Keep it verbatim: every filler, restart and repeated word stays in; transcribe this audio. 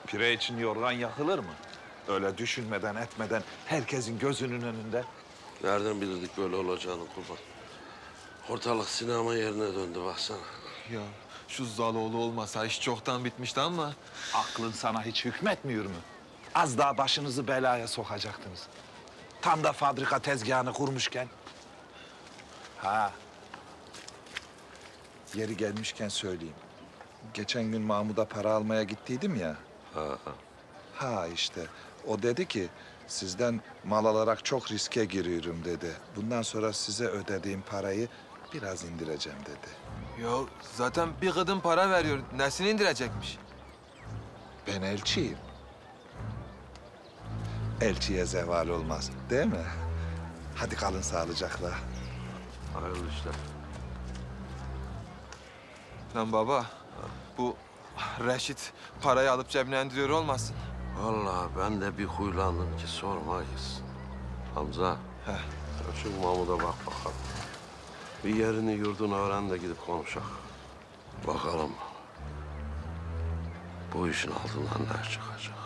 Pire için yorgan yakılır mı? Öyle düşünmeden etmeden herkesin gözünün önünde. Nereden bilirdik böyle olacağını kurban? Ortalık sinema yerine döndü baksana. Ya şu Zaloğlu olmasa iş çoktan bitmişti ama... Aklın sana hiç hükmetmiyor mu? Az daha başınızı belaya sokacaktınız. Tam da fabrika tezgahını kurmuşken. Ha. Yeri gelmişken söyleyeyim. Geçen gün Mahmud'a para almaya gittiydim ya. Ha, ha. Ha işte. O dedi ki sizden mal alarak çok riske giriyorum dedi. Bundan sonra size ödediğim parayı biraz indireceğim dedi. Ya zaten bir kadın para veriyor. Nesini indirecekmiş? Ben elçiyim. Elçiye zeval olmaz, değil mi? Hadi kalın sağlıcakla. Hayırlı işler. Lan baba, bu Reşit parayı alıp cebine indiriyor olmasın? Vallahi ben de bir huylandım ki sormayız. Hamza. Heh. Ya şu Mahmud'a bak bakalım. Bir yerini yurdunu öğren de gidip konuşak. Bakalım bu işin altından ne çıkacak?